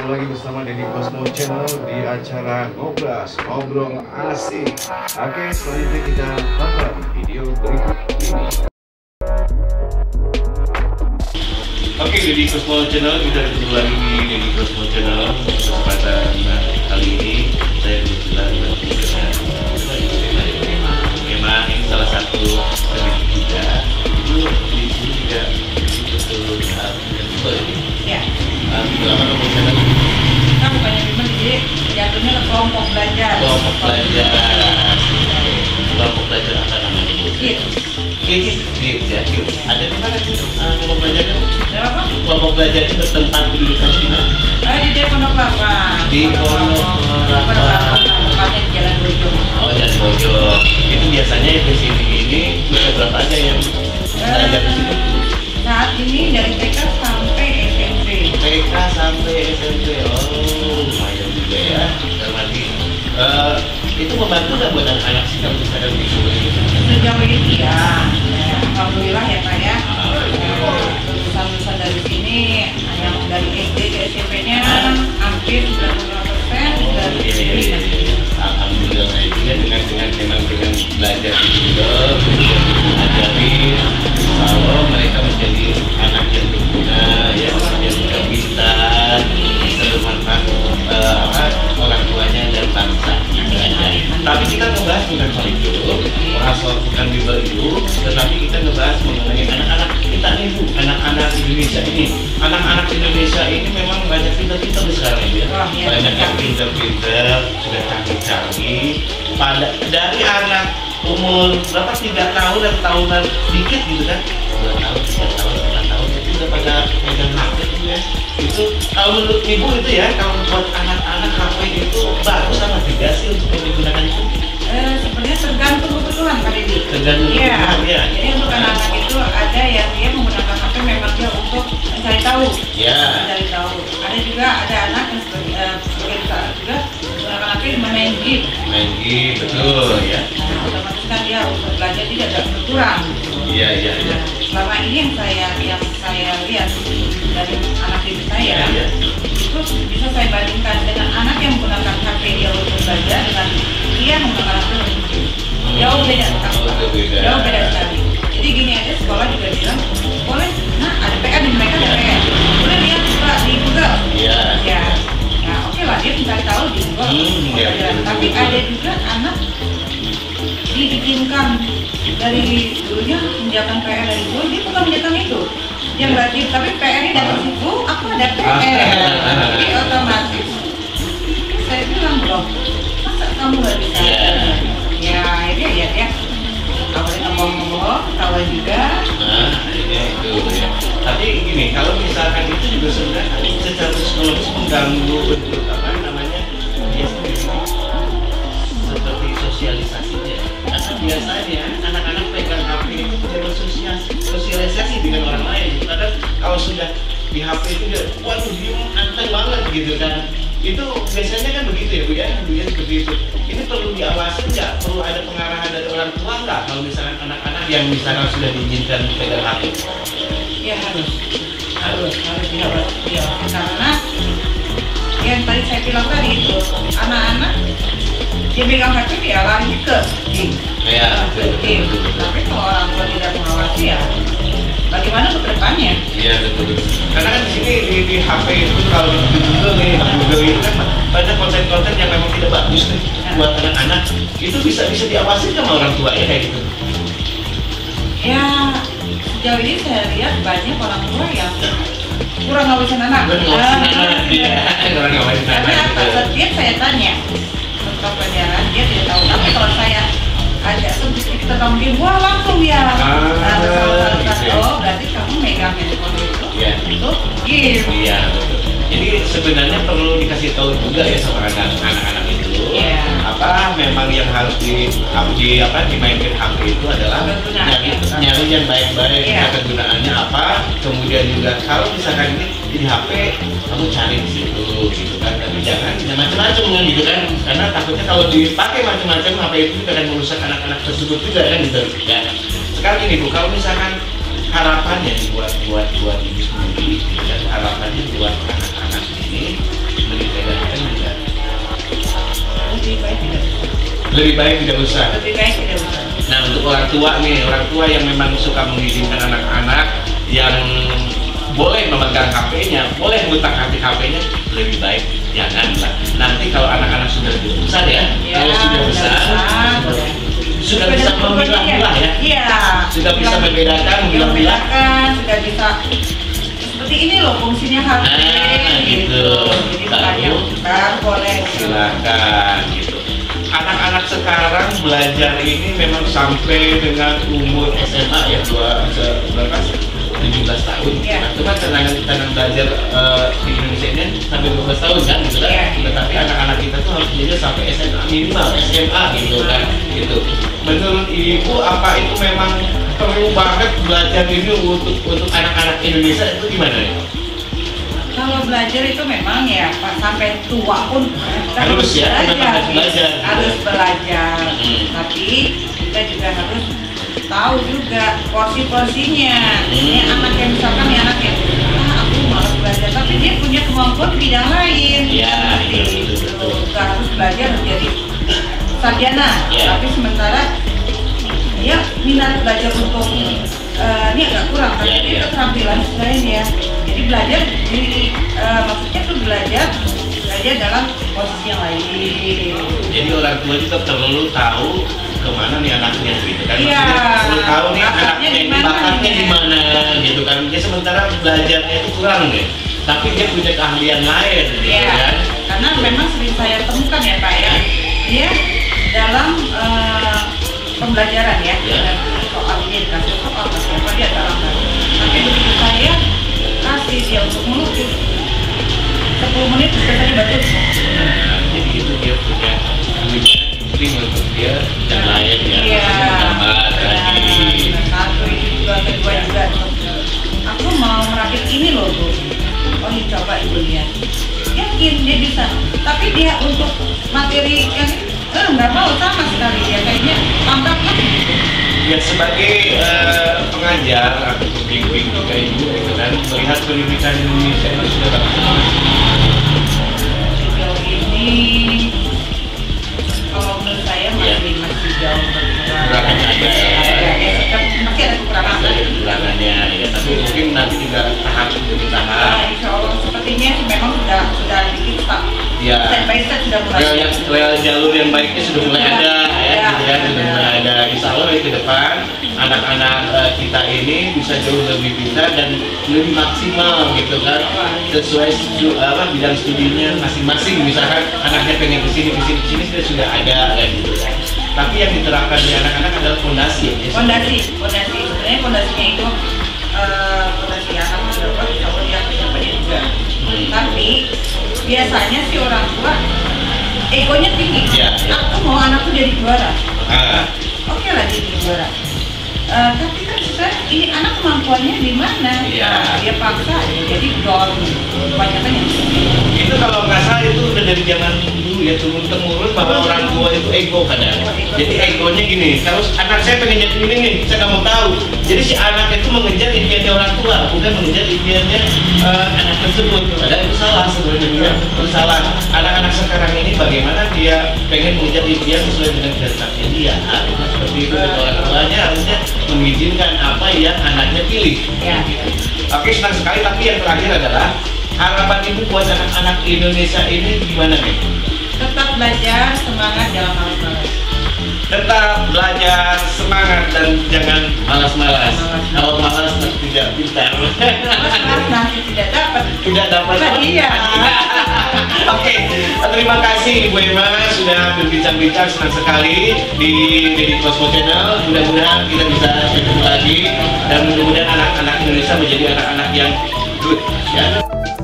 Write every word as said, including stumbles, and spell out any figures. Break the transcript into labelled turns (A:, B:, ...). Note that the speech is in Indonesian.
A: lagi bersama Deddy Cosmo Channel di acara Ngobras, Ngobrol Asik. Oke, selanjutnya kita tonton video berikut ini. Oke, Deddy Cosmo Channel, kita ketemu lagi di Deddy Cosmo Channel. Kesempatan kali ini saya kebetulan dengan memang ini salah satu pendidik juga. Itu di sini juga betul-betul betul ini.
B: Ya.
A: Berapa nomor channel?
B: Kita bukannya bimbel, jadi jatuhnya ke kelompok belajar.
A: Kelompok belajar. Kelompok belajar apa namanya?
B: Kids.
A: Kids, kids ya. Kids. Ada di mana sih kelompok belajarnya?
B: Ada apa?
A: Kelompok belajar itu bertempat di di mana?
B: Ah, di Desa Pondok Kelapa.
A: Di Pondok Kelapa.
B: Tempatnya di Jalan Bojong.
A: Oh, Jalan Bojong. Itu biasanya di sini ini bisa berapa aja yang belajar di sini?
B: Saat ini dari T K sampai S M P.
A: T K sampai S M P. Oh, lumayan juga ya. Berarti uh, itu membantu nggak buat anak-anak sih kalau misalkan di sekolah ini?
B: Sejauh ini ya, ya, alhamdulillah ya Pak ya. Lulusan-lulusan dari sini yang dari S D ke S M P-nya hampir sembilan puluh lima persen dari S D.
A: Alhamdulillah juga dengan dengan memang dengan belajar juga, ajarin kalau mereka menjadi anak yang berguna, ya anak yang pintar, bisa bermanfaat uh, apa orang tuanya dan bangsa. Tapi kita ngebahas bukan soal itu, soal bukan bimbel itu, tetapi kita ngebahas mengenai anak-anak kita nih Bu, anak-anak Indonesia ini. Anak-anak Indonesia ini memang banyak pintar-pintar sekarang ya. Banyak yang pintar-pintar, sudah canggih-canggih. Pada dari anak umur berapa tiga tahun dan tahunan sedikit gitu kan, dua tahun, tiga tahun, empat tahun itu udah pada pegang H P gitu ya. Itu kalau menurut ibu itu ya, kalau buat anak-anak H P itu bagus apa tidak sih untuk digunakan itu?
B: Eh, sebenarnya tergantung kebutuhan Pak Deddy.
A: Tergantung
B: ya.
A: kebutuhan ya.
B: Jadi untuk anak-anak itu ada yang dia menggunakan H P memang dia untuk mencari tahu.
A: Ya.
B: Mencari tahu. Ada juga ada anak yang sebagai uh, sebagai saat juga menggunakan H P main game.
A: Main game betul ya.
B: Nah, otomatis kan dia untuk belajar tidak ada berkurang.
A: Iya iya iya.
B: Nah, selama ini yang saya yang saya lihat dari anak ibu saya,
A: Ya, ya.
B: itu bisa saya bandingkan dengan anak yang menggunakan H P dia untuk belajar dengan dia menggunakan H P jauh beda,
A: Oh, beda.
B: jauh beda sekali. Jadi gini aja sekolah juga bilang boleh, nah ada P R di mereka ada P R, boleh lihat juga di Google.
A: Iya.
B: Ya, nah oke lah dia mencari tahu di Google.
A: Hmm, ya,
B: Ya,
A: betul,
B: tapi
A: betul.
B: ada juga anak diizinkan dari dulunya menjalankan P R dari dulu, dia bukan menjalankan itu. Dia berarti tapi P R ini dari situ, aku ada P R, jadi otomatis saya bilang loh, masa kamu nggak bisa?
A: Yeah.
B: Ya akhirnya ya ya, awalnya ngomong-ngomong, tawa juga.
A: Nah, ini itu ya. Tapi gini, kalau misalkan itu juga sebenarnya secara psikologis mengganggu bentuk apa namanya dia sendiri seperti sosialisasinya. Karena biasanya anak-anak pegang H P itu tidak bersosialisasi sosialisasi dengan orang lain. Karena kalau sudah di H P itu dia, waduh dia anteng banget gitu kan. Itu biasanya kan begitu ya Bu ya, Bu ya seperti itu. Ini perlu diawasi nggak? Perlu ada pengarahan dari orang tua nggak? Kalau misalkan anak-anak yang misalkan sudah diizinkan pegang H P?
B: Ya harus, harus, harus diawasi. Ya, karena yang tadi saya bilang tadi itu anak-anak dia pegang H P dia lari ke game.
A: Ya,
B: Ke game. Tapi kalau orang tua tidak mengawasi ya, bagaimana ke depannya?
A: iya betul betul. Karena kan di sini di, di H P itu kalau di Google nih, di Google itu kan banyak konten-konten yang memang tidak bagus nih buat anak-anak. Itu bisa bisa diawasi sama orang tua ya kayak gitu.
B: Ya, sejauh ini saya lihat banyak orang tua yang kurang ngawasin anak.
A: Kurang ngawasin anak, iya. Kurang ngawasin anak,
B: Karena apa?
A: gitu.
B: Setiap saya tanya tentang pelajaran, dia tidak tahu. Tapi kalau saya ajak sedikit tentang game, wah langsung ya.
A: Ah,
B: Nah, bersama-sama,
A: gitu.
B: oh berarti kamu megang handphone itu
A: Iya.
B: untuk game.
A: Iya betul. Jadi sebenarnya perlu dikasih tahu juga ya sama anak-anak itu.
B: Iya.
A: Apa memang yang harus di, di apa dimainkan H P itu adalah
B: Kegunaan.
A: nyari, nyari yang baik-baik,
B: Iya.
A: kegunaannya apa. Kemudian juga kalau misalkan ini di H P kamu cari di situ gitu kan, tapi jangan jangan macam-macam gitu kan, karena takutnya kalau dipakai macam-macam H P itu juga akan merusak anak-anak tersebut juga kan gitu ya. Sekarang ini Bu, kalau misalkan harapannya buat buat buat ibu sendiri, dan harapannya buat anak-anak ini dibedakan juga.
B: Lebih baik tidak usah.
A: Lebih baik tidak usah.
B: Lebih baik tidak usah.
A: Nah, untuk orang tua nih, orang tua yang memang suka mengizinkan anak-anak yang boleh memegang H P-nya, boleh ngutak-ngatik H P-nya, lebih baik janganlah. Nanti kalau anak-anak sudah besar ya,
B: Ya,
A: kalau sudah besar,
B: boleh.
A: sudah bisa memilah-milah ya.
B: Iya.
A: Sudah bisa membedakan, memilah-milah.
B: Sudah bisa. Seperti ini loh fungsinya H P.
A: Ah, gitu.
B: Jadi
A: Baru,
B: baru boleh.
A: silakan gitu. Anak-anak sekarang belajar ini memang sampai dengan umur S M A ya, dua berapa? tujuh belas tahun.
B: Ya.
A: Nah, itu kan tenang tenang belajar uh, di Indonesia ini sampai dua belas tahun kan gitu kan.
B: Ya.
A: Tetapi anak-anak kita tuh harus belajar sampai S M A minimal S M A gitu kan. Gitu. Menurut Ibu apa itu memang perlu banget belajar ini untuk untuk anak-anak Indonesia itu gimana ya?
B: Kalau belajar itu memang ya pas sampai tua pun kita
A: Harus ya, memang harus belajar.
B: harus belajar.
A: Hmm.
B: Tapi kita juga harus tahu juga porsi-porsinya.
A: Hmm.
B: Ini anak yang misalkan ya anak yang ah aku malas belajar, tapi dia punya kemampuan di bidang lain.
A: Iya,
B: Nanti
A: iya, betul, betul.
B: gitu. Nggak harus belajar menjadi sarjana,
A: Iya.
B: tapi sementara dia minat belajar untuk eh, ini agak kurang, tapi
A: Iya,
B: dia
A: iya.
B: keterampilan lain ya. Jadi belajar di eh, maksudnya tuh belajar belajar dalam posisi yang lain.
A: Jadi orang tua juga perlu tahu kemana nih anaknya gitu kan.
B: Iya.
A: Maksudnya perlu tahu nih
B: Bakatnya
A: anaknya
B: di
A: ini
B: mana
A: bakatnya
B: nih?
A: di mana gitu kan. Dia sementara belajarnya itu kurang nih, tapi dia punya keahlian lain gitu
B: Iya.
A: kan.
B: Karena memang sering saya temukan ya Pak ya, dia dalam eh, pembelajaran ya,
A: Iya.
B: dan soal dia dikasih soal kasih apa dia dalam tapi begitu saya kasih dia untuk melukis sepuluh menit selesai bagus.
A: Nah, jadi itu dia punya punya insting untuk dia yang lain ya.
B: Iya.
A: Gambar lagi.
B: Nah, satu itu juga kedua juga. Aku mau merakit ini loh Bu. Oh ini coba Ibu lihat. Yakin dia bisa. Tapi dia untuk materi yang eh nggak mau sama sekali dia kayaknya lambat lah.
A: Ya sebagai eh, pengajar atau pembimbing juga ibu gitu kan, melihat pendidikan Indonesia itu sudah bagus.
B: Sejauh ini kalau menurut saya masih masih jauh berkurang.
A: Kekurangannya ada ya.
B: Ada, ya, tetap masih ada kekurangan.
A: Ada kekurangannya ya, tapi mungkin nanti juga tahap demi
B: Nah,
A: tahap.
B: insya Allah sepertinya sih memang sudah sudah dikit Pak.
A: Ya.
B: Step by step sudah mulai.
A: Rel yang rel jalur yang baiknya sudah mulai ada ya,
B: Ya,
A: gitu kan, sudah
B: ada.
A: mulai ada. Insya Allah ke depan anak-anak eh, kita ini bisa jauh lebih pintar dan lebih maksimal gitu kan, sesuai stu- apa bidang studinya masing-masing. Misalkan anaknya pengen kesini kesini kesini sudah sudah ada kan gitu kan. Tapi yang diterapkan di anak-anak adalah fondasi. Ya,
B: Fondasi, fondasi sebenarnya fondasinya itu eh, fondasi anak sudah kuat, insya Allah dia pencapaiannya juga.
A: Hmm.
B: Tapi biasanya sih orang tua egonya tinggi.
A: Ya, ya.
B: Aku mau anakku jadi juara.
A: Ah,
B: Oke lah dia jadi juara. Eh, tapi kan sekarang ini anak kemampuannya di mana?
A: Iya.
B: Nah, dia paksa ya, jadi dorm. Kebanyakan yang
A: itu kalau nggak salah itu udah dari zaman dulu ya, turun temurun bahwa orang tua itu ego kadang. Jadi egonya gini, kalau anak saya pengen jadi ini nih, saya nggak mau tahu. Jadi si anak itu mengejar impiannya orang tua, bukan mengejar impiannya eh, anak tersebut. Padahal itu salah sebenarnya, itu salah. Anak-anak sekarang ini bagaimana dia pengen mengejar impian sesuai dengan kehendaknya dia, harusnya seperti itu. Dan orang tuanya harusnya mengizinkan apa yang anaknya pilih.
B: Ya.
A: Oke, senang sekali. Tapi yang terakhir adalah harapan ibu buat anak-anak Indonesia ini gimana nih?
B: tetap belajar, semangat, jangan malas-malas.
A: Tetap belajar, semangat, dan jangan malas-malas. Kalau malas nanti tidak pintar.
B: Malas nanti tidak dapat.
A: Tidak dapat.
B: Nah, iya.
A: Oke, terima kasih Ibu Emma sudah berbincang-bincang, senang sekali di Deddy Cosmo Channel. Mudah-mudahan kita bisa ketemu lagi dan mudah-mudahan anak-anak Indonesia menjadi anak-anak yang good. Ya.